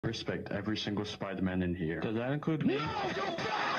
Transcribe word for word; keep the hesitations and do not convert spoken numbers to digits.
Respect every single Spider-Man in here. Does that include me? No, go back!